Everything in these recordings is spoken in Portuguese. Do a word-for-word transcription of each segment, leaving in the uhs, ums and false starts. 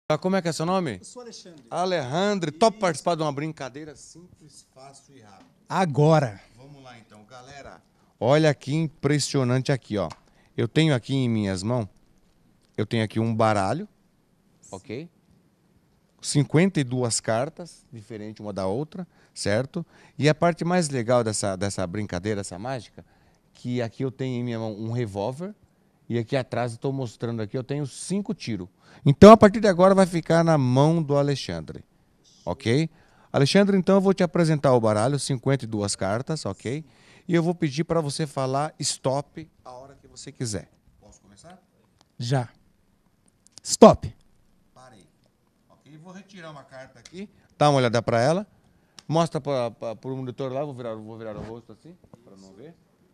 Como é que é seu nome? Eu sou Alexandre. Alejandro, top participar de uma brincadeira simples, fácil e rápida. Agora. Vamos lá então, galera. Olha que impressionante aqui, ó. Eu tenho aqui em minhas mãos, eu tenho aqui um baralho, ok? cinquenta e duas cartas, diferente uma da outra, certo? E a parte mais legal dessa, dessa brincadeira, dessa mágica, que aqui eu tenho em minha mão um revólver, e aqui atrás eu estou mostrando aqui, eu tenho cinco tiros. Então, a partir de agora, vai ficar na mão do Alexandre, ok? Alexandre, então eu vou te apresentar o baralho, cinquenta e duas cartas, ok? E eu vou pedir para você falar stop a hora que você quiser. Posso começar? Já. Stop. Parei. Ok, vou retirar uma carta aqui, dá uma olhada para ela, mostra para o monitor lá, vou virar, vou virar o rosto assim, para não ver.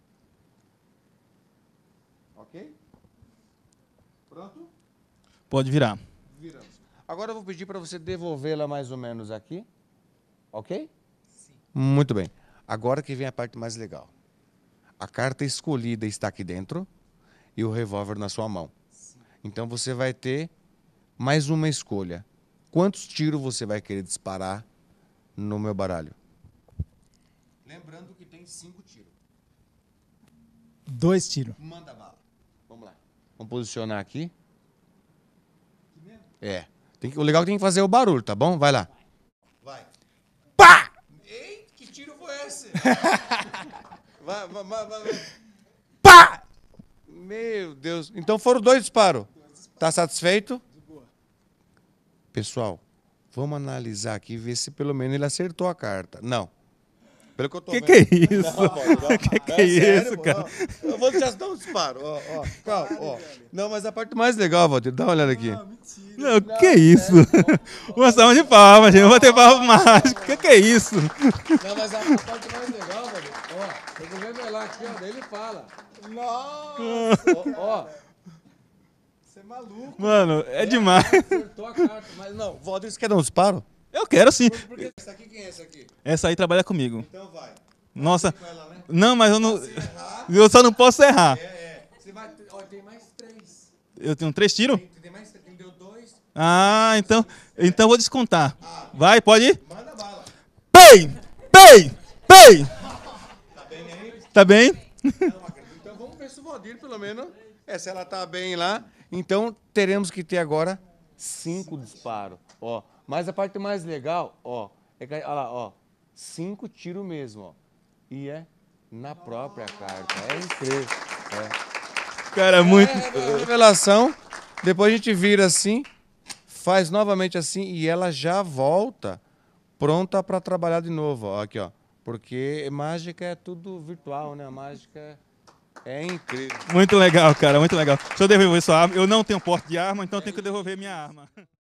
Ok? Pronto? Pode virar. Viramos. Agora eu vou pedir para você devolvê-la mais ou menos aqui. Ok? Sim. Muito bem. Agora que vem a parte mais legal. A carta escolhida está aqui dentro e o revólver na sua mão. Sim. Então você vai ter mais uma escolha. Quantos tiros você vai querer disparar no meu baralho? Lembrando que tem cinco tiros. Dois tiros. Manda bala. Vamos lá. Vamos posicionar aqui. É. Tem que, o legal é que tem que fazer o barulho, tá bom? Vai lá. Vai. Pá! Ei, que tiro foi esse? vai, vai, vai, vai. Pá! Meu Deus. Então foram dois disparos. Tá satisfeito? Pessoal, vamos analisar aqui e ver se pelo menos ele acertou a carta. Não. Pelo que eu tô Que vendo. que é isso? Não, pô, não. Que que É é sério, isso, pô, cara? ó. Eu vou já dar um disparo. Ó, ó. Calma, ó. Não, mas a parte mais legal, Valdir, dá uma olhada aqui. Não, que é isso? Uma salva de palmas, gente. Vou bater palma mágico. Que que é isso? Não, mas a parte mais legal, Valdir, ó, eu vou revelar aqui, ó, daí ele fala. Nossa! Ó, ó. Você é maluco. Mano, é demais. Acertou a carta, mas não. Valdir, você quer dar um disparo? Eu quero sim. Porque essa aqui, quem é essa aqui? Essa aí trabalha comigo. Então vai. Nossa. Com ela, né? Não, mas eu não. Se errar, Eu só não posso errar. é, é. Você vai. Ó, tem mais três. Eu tenho três tiros? Tem, tem mais três. Quem deu dois? Ah, então. Então eu vou descontar. Vai, pode ir? Manda bala. Pei! Pei! Pei! Tá bem aí? Tá bem? Não acredito. Então vamos ver se o Valdir, pelo menos. É, se ela tá bem lá. Então teremos que ter agora cinco disparos. Ó. Mas a parte mais legal, ó. É que, olha lá, ó. Cinco tiros mesmo, ó. E é na própria carta. É incrível. É. Cara, muito. É, revelação. Depois a gente vira assim, faz novamente assim e ela já volta pronta para trabalhar de novo. Ó, aqui, ó. Porque mágica é tudo virtual, né? A mágica é incrível. Muito legal, cara, muito legal. Deixa eu devolver sua arma. Eu não tenho porte de arma, então eu tenho que devolver minha arma.